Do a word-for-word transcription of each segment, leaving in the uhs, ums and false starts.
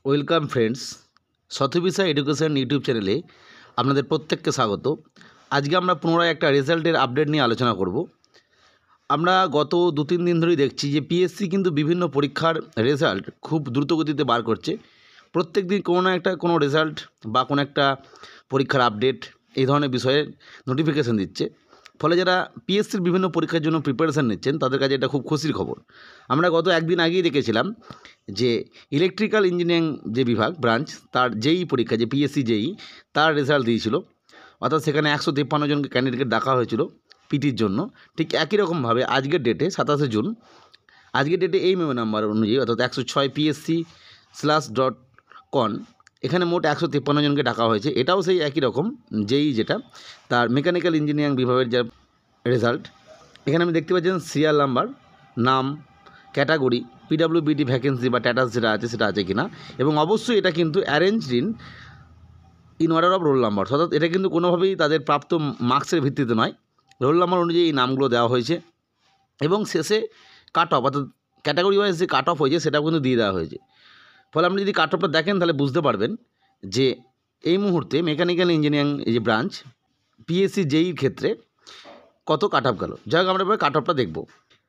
Welcome friends, Shatavisa education YouTube চ্যানেলে আপনাদের প্রত্যেককে স্বাগত। আজকে আমরা পুনরায় একটা রেজাল্টের আপডেট নিয়ে আলোচনা করব। আমরা গত দু তিন দিন ধরেই দেখছি যে পিএসসি কিন্তু বিভিন্ন পরীক্ষার রেজাল্ট খুব দ্রুতগতিতে বার করছে। প্রত্যেক দিন কোনো না একটা কোনো রেজাল্ট বা কোনো একটা পরীক্ষার আপডেট এই ধরনের বিষয়ে নোটিফিকেশান দিচ্ছে। ফলে যারা পিএসসির বিভিন্ন পরীক্ষার জন্য প্রিপারেশান নিচ্ছেন তাদের কাছে এটা খুব খুশির খবর। আমরা গত একদিন আগেই দেখেছিলাম যে ইলেকট্রিক্যাল ইঞ্জিনিয়ারিং যে বিভাগ ব্রাঞ্চ তার জেই পরীক্ষা যে পিএসসি জেই তার রেজাল্ট দিয়েছিল, অর্থাৎ সেখানে একশো তিপ্পান্ন জনকে ক্যান্ডিডেটকে ডাকা হয়েছিল পিটির জন্য। ঠিক একই রকমভাবে আজকের ডেটে সাতাশে জুন আজকের ডেটে এই মেমো নাম্বার অনুযায়ী অর্থাৎ একশো ছয় পিএসসি স্ল্যাশ ডট কন এখানে মোট একশো তিপ্পান্ন জনকে ডাকা হয়েছে। এটাও সেই একই রকম জেই যেটা তার মেকানিক্যাল ইঞ্জিনিয়ারিং বিভাগের যা রেজাল্ট। এখানে আমি দেখতে পাচ্ছেন সিরিয়াল নাম্বার, নাম, ক্যাটাগরি, পিডাব্লিউবিডি ভ্যাকেন্সি বা স্ট্যাটাস যেটা আছে সেটা আছে কিনা, এবং অবশ্যই এটা কিন্তু arranged in in order of roll number, অর্থাৎ এটা কিন্তু কোনোভাবেই তাদের প্রাপ্ত মার্কসের ভিত্তিতে নয়, রোল নাম্বার অনুযায়ী এই নামগুলো দেওয়া হয়েছে। এবং শেষে কাট অফ অর্থাৎ ক্যাটাগরি ওয়াইজ যে কাট অফ হয়েছে সেটাও কিন্তু দিয়ে দেওয়া হয়েছে। ফলে আপনি যদি কাট অফটা দেখেন তাহলে বুঝতে পারবেন যে এই মুহূর্তে মেকানিক্যাল ইঞ্জিনিয়ারিং এই যে ব্রাঞ্চ পিএসসি জেইর ক্ষেত্রে কত কাট অফ গেল। যাই হোক, আমরা এবার কাট অফটা দেখব।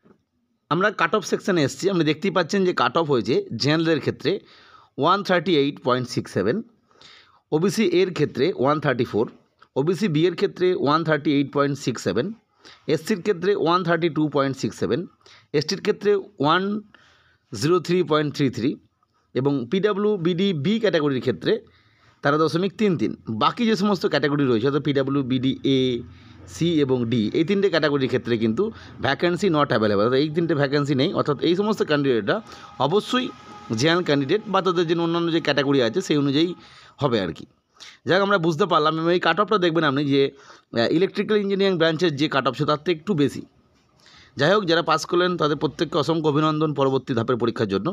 আমরা কাট অফ সেকশানে এসেছি। আপনি দেখতেই পাচ্ছেন যে কাট অফ হয়েছে জেনারেলের ক্ষেত্রে one thirty eight point six seven, OBC এর ক্ষেত্রে one thirty four, OBC B এর ক্ষেত্রে one thirty eight point six seven, এসসির ক্ষেত্রে one thirty two point six seven, এসটির ক্ষেত্রে one zero three point three three এবং পিডাব্লিউ বিডি বি ক্যাটাগরির ক্ষেত্রে তেরো দশমিক তিন তিন। বাকি যে সমস্ত ক্যাটাগরি রয়েছে অর্থাৎ পিডাব্লিউ বিডি এ, সি এবং ডি এই তিনটে ক্যাটাগরির ক্ষেত্রে কিন্তু ভ্যাকেন্সি নট অ্যাভেলেবেল, অর্থাৎ এই তিনটে ভ্যাকেন্সি নেই। অর্থাৎ এই সমস্ত ক্যান্ডিডেটরা অবশ্যই জেনারেল ক্যান্ডিডেট বা তাদের যে অন্যান্য যে ক্যাটাগরি আছে সেই অনুযায়ী হবে আর কি। যাক, আমরা বুঝতে পারলাম। এবং এই কাট অফটা দেখবেন আপনি যে ইলেকট্রিক্যাল ইঞ্জিনিয়ারিং ব্রাঞ্চের যে কাট অফ সে তার থেকে একটু বেশি। যাই হোক, যারা পাস করলেন তাদের প্রত্যেককে অসংখ্য অভিনন্দন পরবর্তী ধাপের পরীক্ষার জন্য।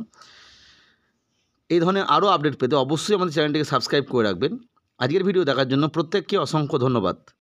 এই ধরনের আরও আপডেট পেতে অবশ্যই আমাদের চ্যানেলটিকে সাবস্ক্রাইব করে রাখবেন। আজকের ভিডিও দেখার জন্য প্রত্যেককে অসংখ্য ধন্যবাদ।